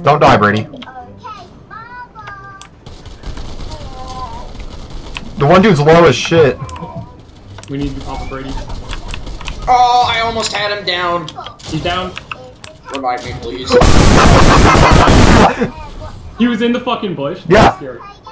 Don't die, Brady. The one dude's low as shit. We need to pop a Brady. Oh, I almost had him down. He's down. Revive me, please. He was in the fucking bush. Yeah. Scary.